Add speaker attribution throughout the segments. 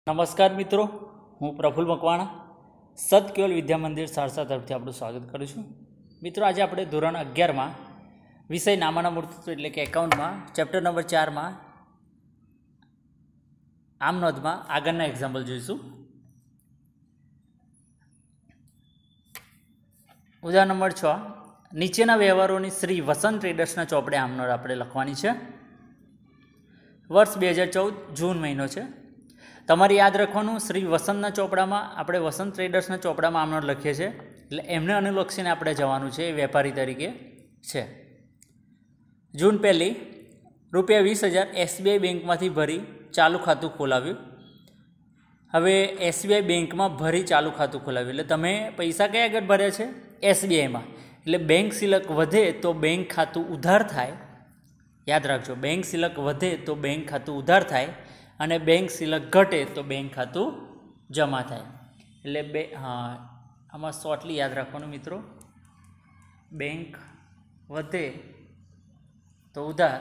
Speaker 1: નમસ્કાર મિત્રો, હું પ્રફુલ્લ મકવાણા સત કેવલ વિદ્યા મંદિર સારસા તરફથી આપણું સ્વાગત કરું છું. મિત્રો, આજે આપણે ધોરણ 11માં વિષય નામાના મૂર્તિત્વ એટલે કે એકાઉન્ટમાં ચેપ્ટર નંબર 4માં આમ નોંધમાં આગળના એક્ઝામ્પલ જોઈશું. ઉદાહરણ નંબર 6, નીચેના વ્યવહારોની શ્રી વસંત ટ્રેડર્સના ચોપડે આમ નોંધ આપણે લખવાની છે. વર્ષ 2014 જૂન મહિનો છે. તમારે યાદ રાખવાનું, શ્રી વસંતના ચોપડામાં આપણે વસંત ટ્રેડર્સના ચોપડામાં આમ નોંધ લખીએ છીએ, એટલે એમને અનુલક્ષીને આપણે જવાનું છે. એ વેપારી તરીકે છે. જૂન 1 રૂપિયા 20,000 એસબીઆઈ બેંકમાંથી ભરી ચાલુ ખાતું ખોલાવ્યું. હવે એસબીઆઈ બેંકમાં ભરી ચાલુ ખાતું ખોલાવ્યું એટલે તમે પૈસા કયા આગળ ભર્યા છે? એસબીઆઈમાં. એટલે બેંક સિલક વધે તો બેંક ખાતું ઉધાર થાય. યાદ રાખજો, બેંક સિલક વધે તો બેંક ખાતું ઉધાર થાય અને બેંક સિલક ઘટે તો બેંક ખાતું જમા થાય. એટલે આમાં શોર્ટલી યાદ રાખવાનું મિત્રો, બેંક વધે તો ઉધાર,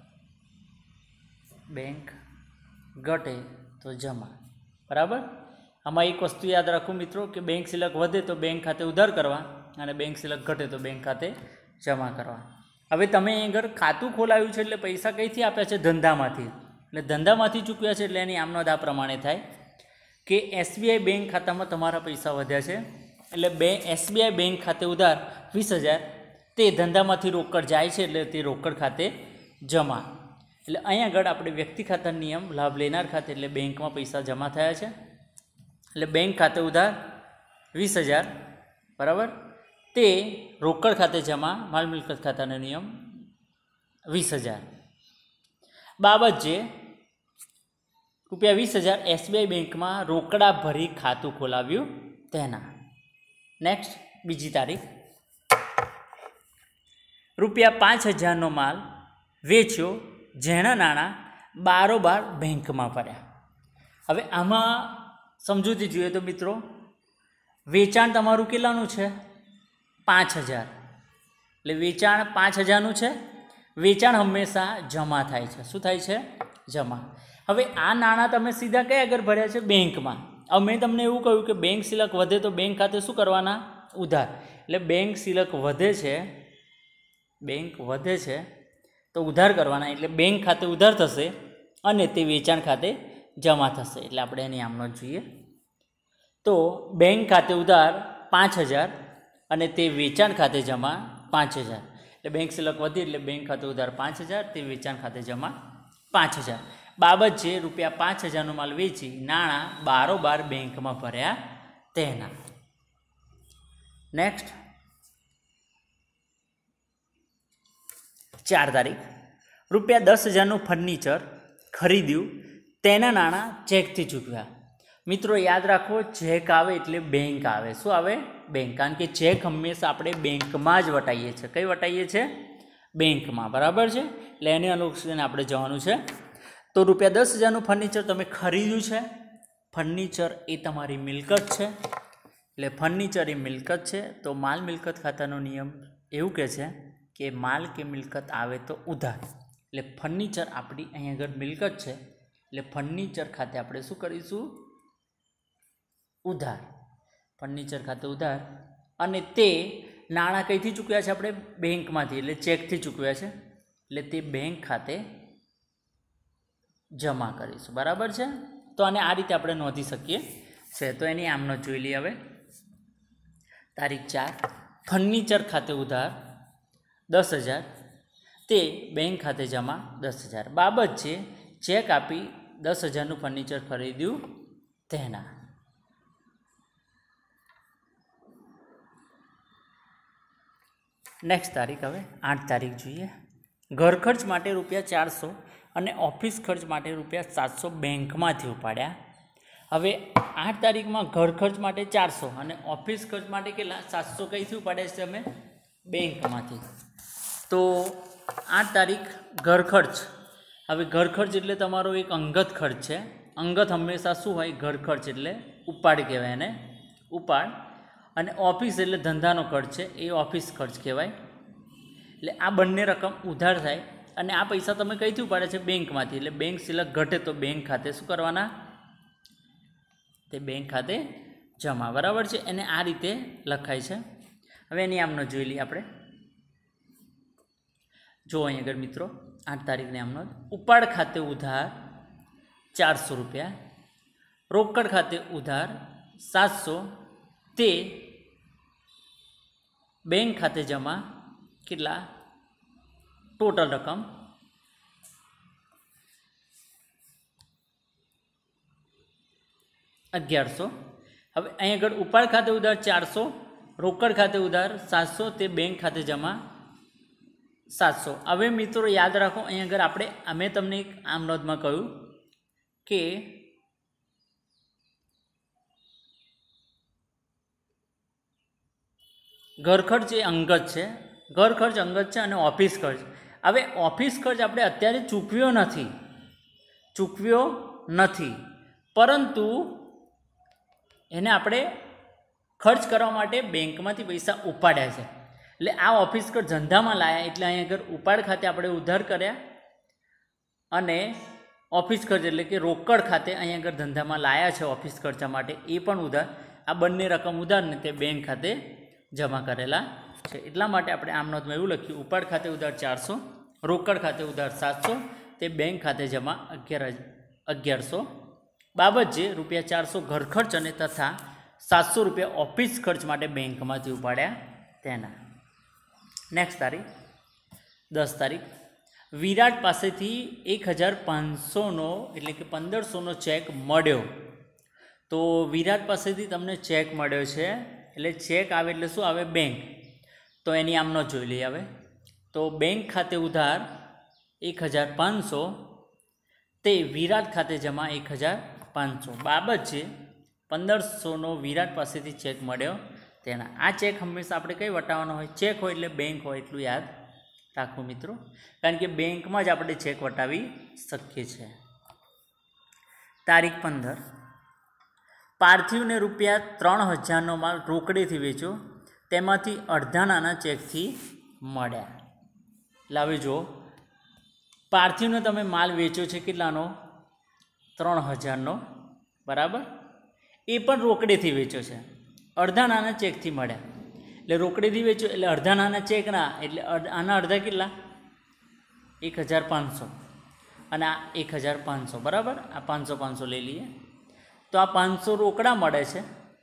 Speaker 1: બેંક ઘટે તો જમા. બરાબર? આમાં એક વસ્તુ યાદ રાખવું મિત્રો કે બેંક સિલક વધે તો બેંક ખાતે ઉધાર કરવા અને બેંક સિલક ઘટે તો બેંક ખાતે જમા કરવા. હવે તમે અહીં આગળ ખાતું ખોલાવ્યું છે એટલે પૈસા કઈથી આપ્યા છે? ધંધામાંથી. એટલે ધંધામાંથી ચૂકવ્યા છે એટલે એની આમ નોંધ આ પ્રમાણે થાય કે એસબીઆઈ બેંક ખાતામાં તમારા પૈસા વધ્યા છે એટલે એસબીઆઈ બેંક ખાતે ઉધાર 20,000 તે ધંધામાંથી રોકડ જાય છે એટલે તે રોકડ ખાતે જમા. એટલે અહીં આગળ આપણે વ્યક્તિ ખાતા નિયમ લાભ લેનાર ખાતે એટલે બેંકમાં પૈસા જમા થયા છે એટલે બેંક ખાતે ઉધાર 20,000 બરાબર, તે રોકડ ખાતે જમા માલ મિલકત ખાતાનો નિયમ 20,000. બાબત જે રૂપિયા 20,000 એસબીઆઈ બેંકમાં રોકડા ભરી ખાતું ખોલાવ્યું તેના. નેક્સ્ટ, બીજી તારીખ, રૂપિયા 5,000નો માલ વેચ્યો જેના નાણાં બારોબાર બેંકમાં ભર્યા. હવે આમાં સમજૂતી જોઈએ તો મિત્રો, વેચાણ તમારું કેટલાનું છે? 5,000. એટલે વેચાણ 5,000નું છે. વેચાણ હંમેશા જમા થાય છે. શું થાય છે? જમા. હવે આ નાણાં તમે સીધા કયા આગળ ભર્યા છે? બેંકમાં. હવે મેં તમને એવું કહ્યું કે બેંક સિલક વધે તો બેંક ખાતે શું કરવાના? ઉધાર. એટલે બેંક સિલક વધે છે, બેંક વધે છે તો ઉધાર કરવાના. એટલે બેંક ખાતે ઉધાર થશે અને તે વેચાણ ખાતે જમા થશે. એટલે આપણે એની આમ નોંધ જોઈએ તો બેંક ખાતે ઉધાર 5,000 અને તે વેચાણ ખાતે જમા 5,000. એટલે બેંક સિલક વધી એટલે બેંક ખાતે ઉધાર 5,000, તે વેચાણ ખાતે જમા 5,000. બાબત છે રૂપિયા 5,000નો માલ વેચી નાણાં બારોબાર બેંકમાં ભર્યા તેના. નેક્સ્ટ, 4 તારીખ, રૂપિયા 10,000નું ફર્નિચર ખરીદ્યું તેના નાણાં ચેકથી ચૂકવ્યા. મિત્રો યાદ રાખો, ચેક આવે એટલે બેંક આવે. શું આવે? બેંક. કારણ કે ચેક હંમેશા આપણે બેંકમાં જ વટાઈએ છીએ. કઈ વટાઈએ છીએ? બેંકમાં. બરાબર છે? એટલે એને અનુસરીને આપણે જવાનું છે. તો રૂપિયા 10,000નું ફર્નિચર તમે ખરીદ્યું છે. ફર્નિચર એ તમારી મિલકત છે એટલે ફર્નિચર એ મિલકત છે. તો માલ મિલકત ખાતાનો નિયમ એવું કહે છે કે માલ કે મિલકત આવે તો ઉધાર. એટલે ફર્નિચર આપણી અહીં આગળ મિલકત છે એટલે ફર્નિચર ખાતે આપણે શું કરીશું? ઉધાર. ફર્નિચર ખાતે ઉધાર અને તે નાણાં કઈથી ચૂકવ્યા છે? આપણે બેંકમાંથી એટલે ચેકથી ચૂકવ્યા છે એટલે તે બેંક ખાતે જમા કરીશું. બરાબર છે? તો આને આ રીતે આપણે નોંધી શકીએ છે. તો એની આમ નોંધ જોઈ લઈએ. હવે તારીખ 4, ફર્નિચર ખાતે ઉધાર 10,000, તે બેંક ખાતે જમા 10,000. બાબત છે ચેક આપી 10,000નું ફર્નિચર ખરીદ્યું તેના. નેક્સ્ટ તારીખ, હવે 8 તારીખ જોઈએ. ઘર ખર્ચ માટે રૂપિયા 400 અને ઓફિસ ખર્ચ માટે રૂપિયા 700 બેંકમાંથી ઉપાડ્યા. હવે 8 તારીખમાં ઘર ખર્ચ માટે 400 અને ઓફિસ ખર્ચ માટે કેટલા? 700 કઈથી ઉપાડ્યા છે અમે? બેંકમાંથી. તો 8 તારીખ ઘર ખર્ચ. હવે ઘર ખર્ચ એટલે તમારો એક અંગત ખર્ચ છે. અંગત હંમેશા શું હોય? ઘર ખર્ચ એટલે ઉપાડ કહેવાય એને, ઉપાડ. અને ઓફિસ એટલે ધંધાનો ખર્ચ છે, એ ઓફિસ ખર્ચ કહેવાય. એટલે આ બંને રકમ ઉધાર થાય અને આ પૈસા તમે કઈથી ઉપાડે છે? બેંકમાંથી. એટલે બેંક સિલક ઘટે તો બેંક ખાતે શું કરવાના? તે બેંક ખાતે જમા, બરાબર છે। એને આ રીતે લખાય છે। હવે એની આમનો જોઈ લઈએ આપણે। જો અહીં આગળ મિત્રો 8 તારીખની આમનો ઉપાડ ખાતે ઉધાર 400 રૂપિયા, રોકડ ખાતે ઉધાર 700, તે બેંક ખાતે જમા કેટલા? ટોટલ રકમ 1100। હવે અહીં આગળ ઉપાડ ખાતે ઉધાર 400, રોકડ ખાતે ઉધાર 700, તે બેંક ખાતે જમા 700। હવે મિત્રો યાદ રાખો, અહીં આગળ આપણે અમે તમને એક આમ નોંધમાં કહ્યું કે ઘર ખર્ચ એ અંગત છે, ઘર ખર્ચ અંગત છે અને ઓફિસ ખર્ચ। હવે ઓફિસ ખર્ચ આપણે અત્યારે ચૂકવ્યો નથી, પરંતુ એને આપણે ખર્ચ કરવા માટે બેંકમાંથી પૈસા ઉપાડ્યા છે, એટલે આ ઓફિસ ખર્ચ ધંધામાં લાયા, એટલે અહીં આગળ ઉપાડ ખાતે આપણે ઉધાર કર્યા અને ઓફિસ ખર્ચ એટલે કે રોકડ ખાતે અહીં આગળ ધંધામાં લાયા છે ઓફિસ ખર્ચા માટે, એ પણ ઉધાર। આ બંને રકમ ઉધારને તે બેંક ખાતે જમા કરેલા છે, એટલા માટે આપણે આમ નોંધમાં એવું લખ્યું ઉપાડ ખાતે ઉધાર 400, રોકડ ખાતે ઉધાર 700, તે બેંક ખાતે જમા 1100। બાબત જે ₹400 ઘર ખર્ચ અને તથા 700 રૂપિયા ઓફિસ ખર્ચ માટે બેંકમાંથી ઉપાડ્યા તેના। નેક્સ્ટ તારીખ 10 તારીખ, વિરાટ પાસેથી 1500નો એટલે કે 1500નો ચેક મળ્યો। તો વિરાટ પાસેથી તમને ચેક મળ્યો છે, એટલે ચેક આવે એટલે શું આવે? બેંક। તો એની આમનો જોઈ લઈએ હવે। તો બેંક ખાતે ઉધાર 1500, તે વિરાટ ખાતે જમા 1500। બાબત છે 1500નો વિરાટ પાસેથી ચેક મળ્યો તેના। આ ચેક હંમેશા આપણે કઈ વટાવવાનો હોય? ચેક હોય એટલે બેંક હોય, એટલું યાદ રાખવું મિત્રો, કારણ કે બેંકમાં જ આપણે ચેક વટાવી શકીએ છીએ। તારીખ 15, પાર્થિવને ₹3000નો માલ રોકડેથી વેચ્યો, તેમાંથી અડધા નાના ચેકથી મળ્યા। એટલે હવે જુઓ, પાર્થિવને તમે માલ વેચ્યો છે કેટલાનો? 3000નો, બરાબર? એ પણ રોકડેથી વેચ્યો છે, અડધા નાના ચેકથી મળ્યા। એટલે રોકડેથી વેચ્યો એટલે અડધા નાના ચેકના, એટલે આના અડધા કેટલા? 1500 અને આ 1500, બરાબર? આ 500 લઈ લઈએ તો આ 500 રોકડા મળે છે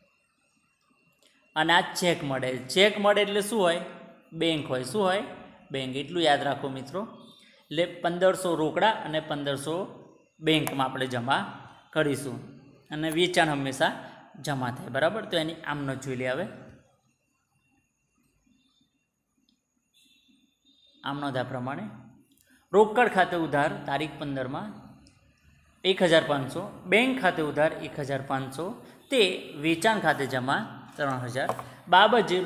Speaker 1: અને આ ચેક મળે। ચેક મળે એટલે શું હોય? બેંક હોય। શું હોય? બેંક। એટલું યાદ રાખો મિત્રો। એટલે 1500 રોકડા અને 1500 બેંકમાં આપણે જમા કરીશું, અને વેચાણ હંમેશા જમા થાય, બરાબર? તો એની આમનો જોઈ લે હવે। આમનો આ પ્રમાણે રોકડ ખાતે ઉધાર તારીખ 15માં 1500, બેંક ખાતે ઉધાર 1500, તે વેચાણ ખાતે જમા 3000। બાબત જે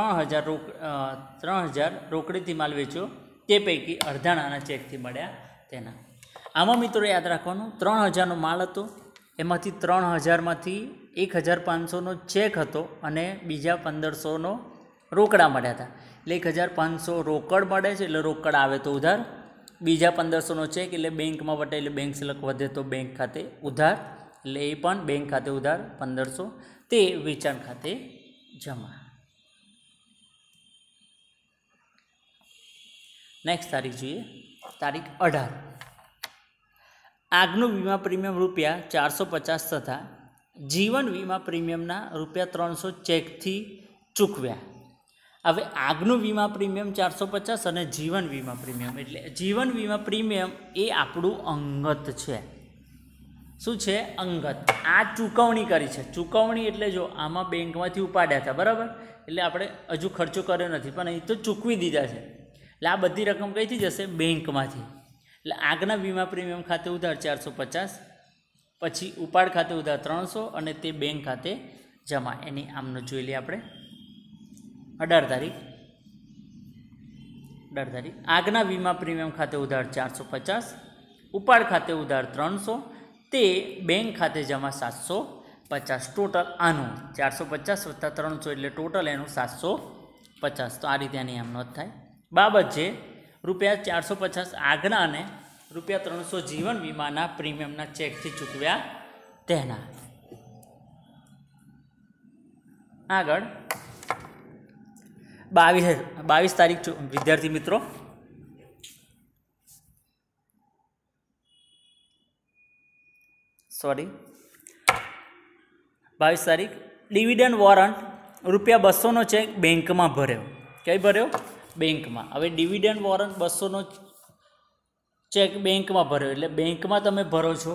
Speaker 1: ₹3000 રોકડીથી માલ વેચ્યો, તે પૈકી અડધા નાના ચેકથી મળ્યા તેના। આમાં મિત્રો યાદ રાખવાનું, 3000નો માલ હતો, એમાંથી 3000માંથી 1500નો ચેક હતો અને બીજા 1500નો રોકડા મળ્યા હતા। એટલે 1500 રોકડ મળે છે, એટલે રોકડ આવે તો ઉધાર, બીજા 1500નો ચેક એટલે બેંકમાં વટે, એટલે બેંક સિલક વધે તો બેંક ખાતે ઉધાર, એટલે એ પણ બેંક ખાતે ઉધાર 1500, તે વેચાણ ખાતે જમા। નેક્સ્ટ તારીખ જોઈએ, તારીખ 18, આગનું વીમા પ્રીમિયમ ₹450 તથા જીવન વીમા પ્રીમિયમના ₹300 ચેકથી ચૂકવ્યા। હવે આગનું વીમા પ્રીમિયમ 450 અને જીવન વીમા પ્રીમિયમ, એટલે જીવન વીમા પ્રીમિયમ એ આપણું અંગત છે। શું છે? અંગત। આ ચૂકવણી કરી છે। ચૂકવણી એટલે જો આમાં બેંકમાંથી ઉપાડ્યા હતા, બરાબર? એટલે આપણે હજુ ખર્ચો કર્યો નથી, પણ અહીં તો ચૂકવી દીધા છે, એટલે આ બધી રકમ કઈથી જશે? બેંકમાંથી। એટલે આગના વીમા પ્રીમિયમ ખાતે ઉધાર 450, પછી ઉપાડ ખાતે ઉધાર 300 અને તે બેંક ખાતે જમા। એની આમનો જોઈ લઈએ આપણે। 18 તારીખ, આગના વીમા પ્રીમિયમ ખાતે ઉધાર 450, ઉપાડ ખાતે ઉધાર 300, તે બેંક ખાતે જમા 750। ટોટલ આનું 450 + 300 એટલે ટોટલ એનું 750। તો આ રીતે આની આમ નોંધ થાય। બાબત છે ₹450 આગના અને ₹300 જીવન વીમાના પ્રીમિયમના ચેકથી ચૂકવ્યા તેના। આગળ 22 તારીખ વિદ્યાર્થી મિત્રો સોરી 22 તારીખ ડિવિડન્ડ વોરંટ ₹200નો ચેક બેંકમાં ભર્યો. ક્યાંય ભર્યો? બેંકમાં. હવે ડિવિડન્ડ વોરંટ 200નો ચેક બેંકમાં ભર્યો એટલે બેંકમાં તમે ભરો છો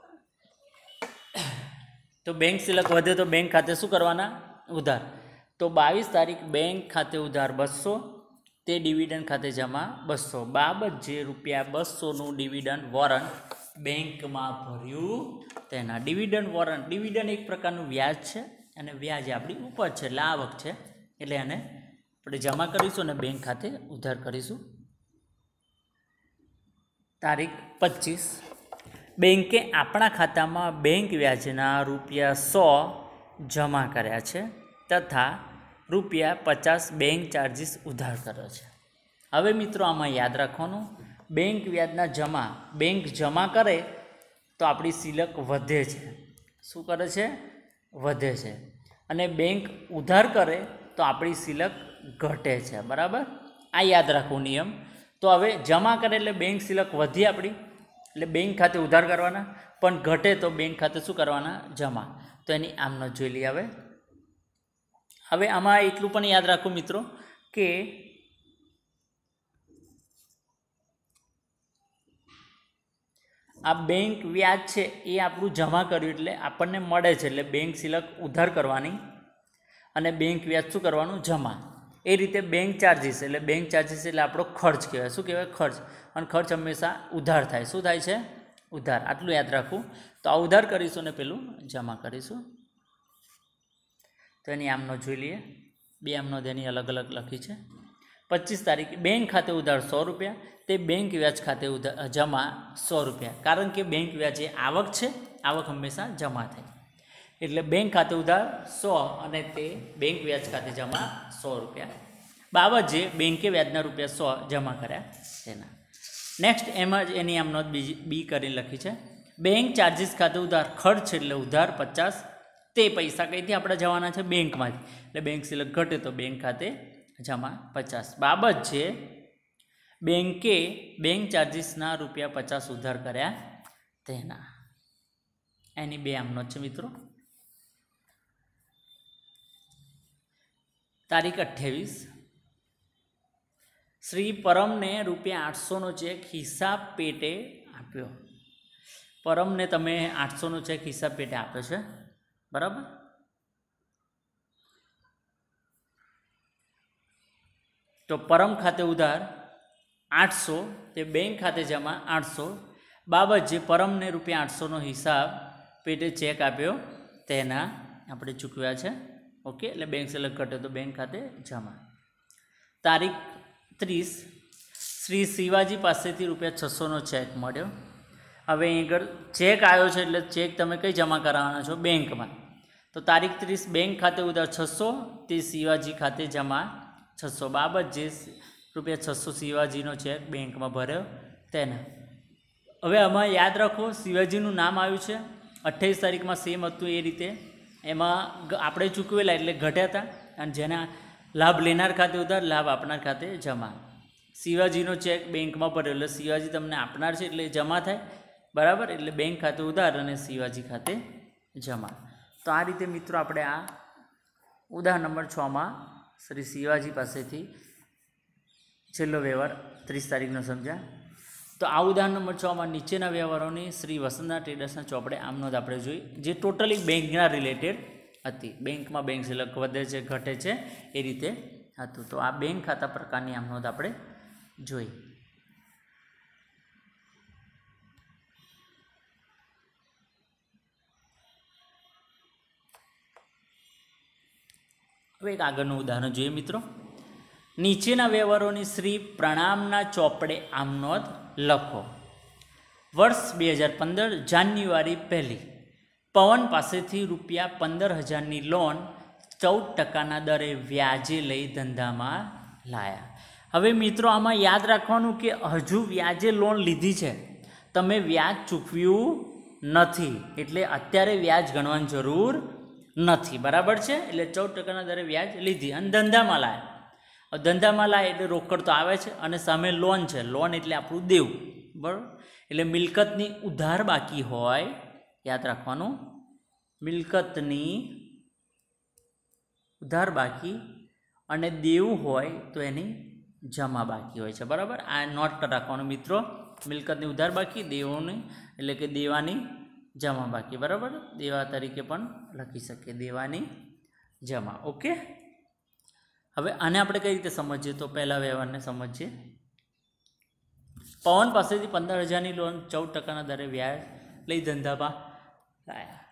Speaker 1: તો બેંક સિલક વધે તો બેંક ખાતે શું કરવાના? ઉધાર. તો 22 તારીખ બેંક ખાતે ઉધાર 200, તે ડિવિડન્ડ ખાતે જમા 200. બાબત જે ₹200નું ડિવિડન્ડ વોરંટ બેંકમાં ભર્યું તેના. ડિવિડન્ડ વોરંટ, ડિવિડન્ડ એક પ્રકારનું વ્યાજ છે અને વ્યાજ આપણી ઉપજ છે એટલે આવક છે એટલે એને આપણે જમા કરીશું અને બેંક ખાતે ઉધાર કરીશું. તારીખ 25 બેંકે આપણા ખાતામાં બેંક વ્યાજના ₹100 જમા કર્યા છે તથા ₹50 બેંક ચાર્જીસ ઉધાર કર્યો છે. હવે મિત્રો આમાં યાદ રાખવાનું, બેંક વ્યાજના બેંક જમા કરે તો આપણી સિલક વધે છે. શું કરે છે? વધે છે. અને બેંક ઉધાર કરે તો આપણી સિલક ઘટે છે. બરાબર, આ યાદ રાખવું નિયમ. તો હવે જમા કરે એટલે બેંક સિલક વધી આપણી એટલે બેંક ખાતે ઉધાર કરવાના, પણ ઘટે તો બેંક ખાતે શું કરવાના? જમા. તો એની આમનો જોઈ લઈએ. હવે આમાં એટલું પણ યાદ રાખવું મિત્રો કે આ બેંક વ્યાજ છે એ આપણું જમા કર્યું એટલે આપણને મળે છે એટલે બેંક સિલક ઉધાર કરવાની અને બેંક વ્યાજ શું કરવાનું? જમા. એ રીતે બેંક ચાર્જીસ એટલે બેંક ચાર્જીસ એટલે આપણો ખર્ચ કહેવાય. શું કહેવાય? ખર્ચ. અને ખર્ચ હંમેશા ઉધાર થાય. શું થાય છે? ઉધાર. આટલું યાદ રાખવું. તો આ ઉધાર કરીશું ને પેલું જમા કરીશું. તો એની આમનો જોઈ લઈએ. બે આમનો એની અલગ અલગ લખી છે. 25 તારીખ બેંક ખાતે ઉધાર ₹100, તે બેંક વ્યાજ ખાતે જમા ₹100. કારણ કે બેંક વ્યાજ એ આવક છે, આવક હંમેશા જમા થાય એટલે બેંક ખાતે ઉધાર 100 અને તે બેંક વ્યાજ ખાતે જમા ₹100. બાબત જે બેંકે વ્યાજના ₹100 જમા કર્યા તેના. નેક્સ્ટ એમાં જ એની આમનો બી કરીને લખી છે. બેંક ચાર્જીસ ખાતે ઉધાર ખર્ચ એટલે ઉધાર 50, તે પૈસા કઈથી આપણે જવાના છે? બેંકમાંથી. એટલે બેંક સિલક ઘટે તો બેંક ખાતે જમા 50. બાબત છે બેંકે બેંક ચાર્જીસના ₹50 ઉધાર કર્યા તેના. એની બે આમનો છે મિત્રો. તારીખ 28 શ્રી પરમને ₹800નો ચેક હિસાબ પેટે આપ્યો. પરમને તમે 800નો ચેક હિસાબ પેટે આપ્યો છે. બરાબર. તો પરમ ખાતે ઉધાર 800, તે બેંક ખાતે જમા 800. બાબત જે પરમને ₹800નો હિસાબ પેટે ચેક આપ્યો તેના આપણે ચૂકવ્યા છે. ઓકે, એટલે બેંક સિલક ઘટે તો બેંક ખાતે જમા. તારીખ 30 શ્રી શિવાજી પાસેથી ₹600નો ચેક મળ્યો. હવે અહીં આગળ ચેક આવ્યો છે એટલે ચેક તમે કઈ જમા કરાવવાના છો? બેંકમાં. તો તારીખ 30 બેંક ખાતે ઉધાર 600, તે શિવાજી ખાતે જમા 600. બાબત જે ₹600 શિવાજીનો ચેક બેંકમાં ભર્યો તેના. હવે આમાં યાદ રાખો શિવાજીનું નામ આવ્યું છે. 28 તારીખમાં સેમ હતું એ રીતે એમાં આપણે ચૂકવેલા એટલે ઘટ્યા હતા અને જેના લાભ લેનાર ખાતે ઉધાર, લાભ આપનાર ખાતે જમા. શિવાજીનો ચેક બેંકમાં ભર્યો એટલે શિવાજી તમને આપનાર છે એટલે જમા થાય. બરાબર, એટલે બેંક ખાતે ઉધાર અને શિવાજી ખાતે જમા. તો આ રીતે મિત્રો આપણે આ ઉદાહરણ નંબર 6માં શ્રી શિવાજી પાસેથી છેલ્લો વ્યવહાર 30 તારીખનો સમજ્યા. તો આ ઉદાહરણ નંબર 6માં નીચેના વ્યવહારોની શ્રી વસંતના ટ્રેડર્સના ચોપડે આમનો જ આપણે જોઈ જે ટોટલી બેંકના રિલેટેડ હતી. બેંકમાં બેંક સિલક વધે છે ઘટે છે એ રીતે હતું. તો આ બેંક ખાતા પ્રકારની આમનો જ આપણે જોઈ. હવે એક આગળનું ઉદાહરણ જોઈએ મિત્રો. નીચેના વ્યવહારોની શ્રી પ્રણામના ચોપડે આમનોંધ લખો. વર્ષ 2015 જાન્યુઆરી 1 પવન પાસેથી ₹15,000ની લોન 14% દરે વ્યાજે લઈ ધંધામાં લાયા. હવે મિત્રો આમાં યાદ રાખવાનું કે હજુ વ્યાજે લોન લીધી છે, તમે વ્યાજ ચૂકવ્યું નથી એટલે અત્યારે વ્યાજ ગણવાની જરૂર નથી, બરાબર છે. એટલે 14% દરે વ્યાજ લીધી અને ધંધામાં લાવ્યા. ધંધામાં લાવે એટલે રોકડ તો આવે છે અને સામે લોન છે. લોન એટલે આપણું દેવું, બરાબર. એટલે મિલકતની ઉધાર બાકી હોય, યાદ રાખવાનું, મિલકતની ઉધાર બાકી અને દેવું હોય તો એની જમા બાકી હોય છે, બરાબર. આ નોટ રાખવાનું મિત્રો, મિલકતની ઉધાર બાકી, દેવોની એટલે કે દેવાની જમા બાકી, બરાબર. દેવા તરીકે પણ લખી શકીએ, દેવાની જમા. ઓકે. હવે આને આપણે કઈ રીતે સમજીએ? તો પહેલા વ્યવહારને સમજીએ. પવન પાસેથી 15,000ની લોન 14% દરે વ્યાજ લઈ ધંધામાં લાયા.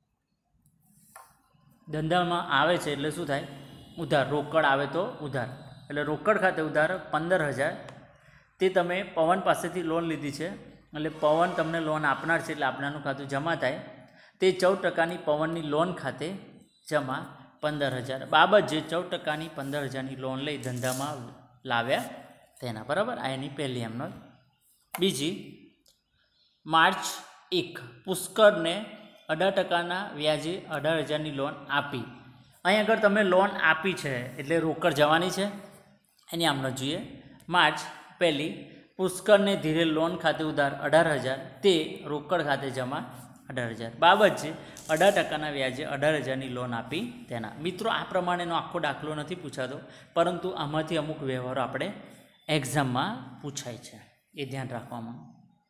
Speaker 1: ધંધામાં આવે છે એટલે શું થાય? ઉધાર. રોકડ આવે તો ઉધાર, એટલે રોકડ ખાતે ઉધાર 15,000 તે તમે પવન પાસેથી લોન લીધી છે, એટલે પવન તમને લોન આપનાર છે એટલે આપનારનું ખાતું જમા થાય. તે 14%ની પવનની લોન ખાતે જમા 15,000 બાબત જે 14%ની 15,000ની લોન લઈ ધંધામાં લાવ્યા તેના, બરાબર. આ એની પહેલી એમનો. બીજી, માર્ચ 1 પુષ્કરને 18%ના વ્યાજે 18,000ની લોન આપી. અહીં આગળ તમે લોન આપી છે એટલે રોકડ જવાની છે, એની આમનો જોઈએ. માર્ચ 1 પુષ્કરને ધીરે લોન ખાતે ઉધાર 18,000 તે રોકડ ખાતે જમા 18,000 બાબત છે 18%ના વ્યાજે 18,000ની લોન આપી તેના. મિત્રો, આ પ્રમાણેનો આખો દાખલો નથી પૂછાતો, પરંતુ આમાંથી અમુક વ્યવહારો આપણે એક્ઝામમાં પૂછાય છે, એ ધ્યાન રાખવામાં.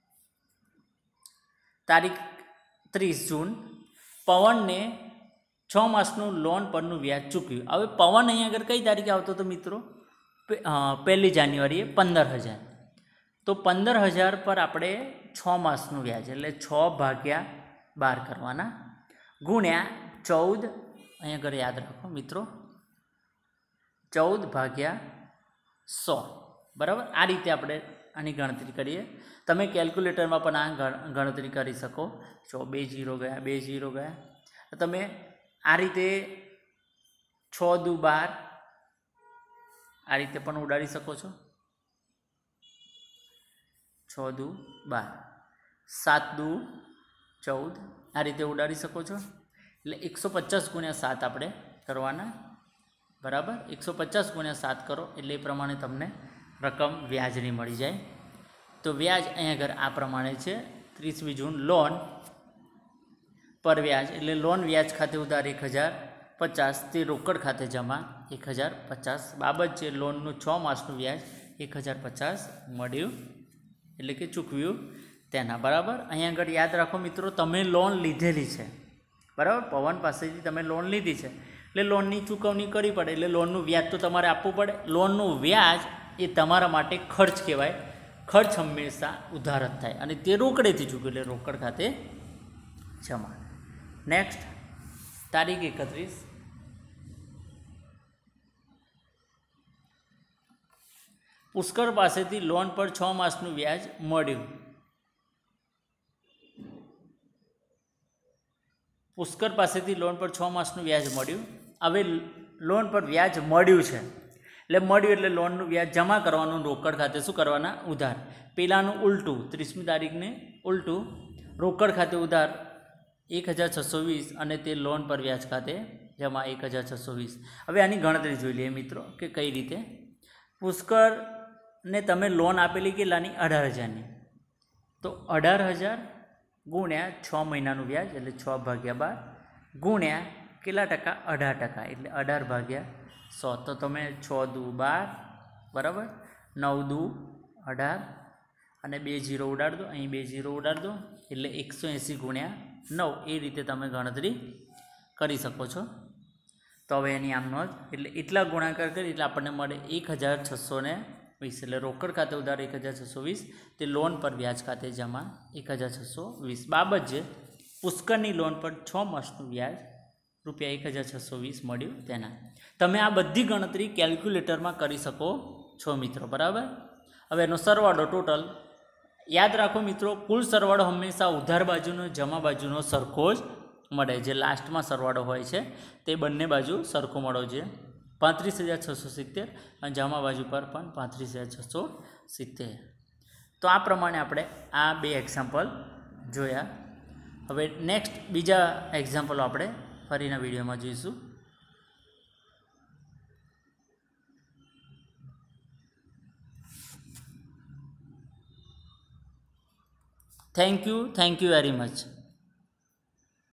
Speaker 1: તારીખ 30 જૂન પવનને 6 માસનું લોન પરનું વ્યાજ ચૂક્યું. હવે પવન અહીં આગળ કઈ તારીખે આવતો હતો મિત્રો? 1 જાન્યુઆરીએ 15,000. તો 15,000 પર આપણે 6 માસનું વ્યાજ એટલે 6/12 કરવાના, ગુણ્યા 14, અહીંયા આગળ યાદ રાખો મિત્રો, 14/100, બરાબર. આ રીતે આપણે આની ગણતરી કરીએ. તમે કેલ્ક્યુલેટરમાં પણ આ ગણતરી કરી શકો છો. 2 0 ગયા, 2 0 ગયા. તમે આ રીતે 6 દુ 12 આ રીતે પણ ઉડાડી શકો છો. 6 દુ 12, 7 દુ 14 આ રીતે ઉડાડી શકો છો. એટલે 150 ગુણ્યા 7 આપણે કરવાના, બરાબર. 150 ગુણ્યા 7 કરો એટલે એ પ્રમાણે તમને રકમ વ્યાજની મળી જાય. તો વ્યાજ અહીંયા આગળ આ પ્રમાણે છે. 30મી જૂન લોન પર વ્યાજ એટલે લોન વ્યાજ ખાતે ઉધાર 1,050 તે રોકડ ખાતે જમા 1,050 બાબત છે લોનનું 6 માસનું વ્યાજ 1,050 મળ્યું એટલે કે ચૂકવ્યું તેના, બરાબર. અહીંયા આગળ યાદ રાખો મિત્રો, તમે લોન લીધેલી છે, બરાબર. પવન પાસેથી તમે લોન લીધી છે એટલે લોનની ચૂકવણી કરવી પડે, એટલે લોનનું વ્યાજ તો તમારે આપવું પડે. લોનનું વ્યાજ એ તમારા માટે ખર્ચ કહેવાય. ખર્ચ હંમેશા ઉધાર જ થાય અને તે રોકડેથી ચૂકવે એટલે રોકડ ખાતે જમા. નેક્સ્ટ, તારીખ 31 પુષ્કર પાસેથી લોન પર 6 માસનું વ્યાજ મળ્યું. પુષ્કર પાસેથી લોન પર 6 માસનું વ્યાજ મળ્યું. હવે લોન પર વ્યાજ મળ્યું છે એટલે મળ્યું એટલે લોનનું વ્યાજ જમા કરવાનું, રોકડ ખાતે શું કરવાના? ઉધાર. પેલાનું ઉલટું, 30મી તારીખને ઉલટું, રોકડ ખાતે ઉધાર 1,620 અને તે લોન પર વ્યાજ ખાતે જમા 1,620. હવે આની ગણતરી જોઈ લઈએ મિત્રો કે કઈ રીતે. પુષ્કરને તમે લોન આપેલી કેટલાની? 18,000ની. તો 18,000 ગુણ્યા 6 મહિનાનું વ્યાજ એટલે 6/12 ગુણ્યા કેટલા ટકા? 18%, એટલે 18/100. તો તમે 6 દુ 12, બરાબર, 9 દુ 18 અને 2 0 ઉડાડ દો, અહીં 2 0 ઉડાડ દો એટલે 180 ગુણ્યા 9 એ રીતે તમે ગણતરી કરી શકો છો. તો હવે એની આમ નોંધ, એટલે એટલા ગુણાકાર કરી એટલે આપણને મળે 1,620 એટલે રોકડ ખાતે ઉધાર 1,620 તે લોન પર વ્યાજ ખાતે જમા 1,620 બાબત છે પુષ્કરની લોન પર 6 માસનું વ્યાજ ₹1,620 મળ્યું તેના. તમે આ બધી ગણતરી કેલ્ક્યુલેટરમાં કરી શકો છો મિત્રો, બરાબર. હવે એનો સરવાળો ટોટલ યાદ રાખો મિત્રો, કુલ સરવાળો હંમેશા ઉધાર બાજુનો જમા બાજુનો સરખો જ મળે. જે લાસ્ટમાં સરવાળો હોય છે તે બંને બાજુ સરખો મળવો જોઈએ. 35,670 અને જમા બાજુ પર પણ 35,670. તો આ પ્રમાણે આપણે આ બે એક્ઝામ્પલ જોયા. હવે નેક્સ્ટ બીજા એક્ઝામ્પલો આપણે ફરીના વિડીયોમાં જોઈશું. Thank you very much.